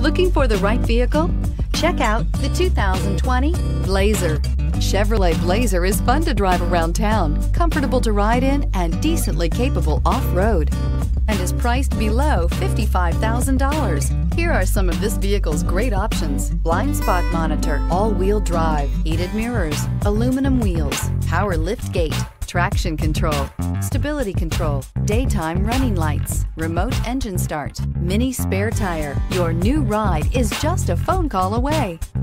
Looking for the right vehicle? Check out the 2020 Blazer. Chevrolet Blazer is fun to drive around town, comfortable to ride in, and decently capable off-road, and is priced below $55,000. Here are some of this vehicle's great options: blind spot monitor, all-wheel drive, heated mirrors, aluminum wheels, power lift gate, traction control, stability control, daytime running lights, remote engine start, mini spare tire. Your new ride is just a phone call away.